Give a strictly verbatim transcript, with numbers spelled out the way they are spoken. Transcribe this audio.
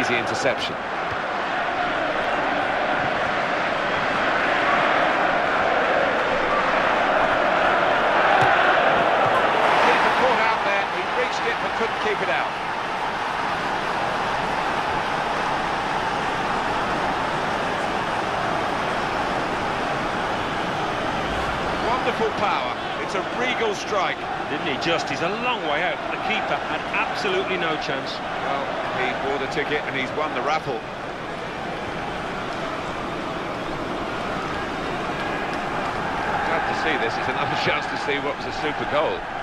easy interception. Keeper caught out there, he reached it but couldn't keep it out. Wonderful power, it's a regal strike. Didn't he just? He's a long way out. The keeper had absolutely no chance. Well, he bought a ticket and he's won the raffle. Glad to see this. It's another chance to see what was a super goal.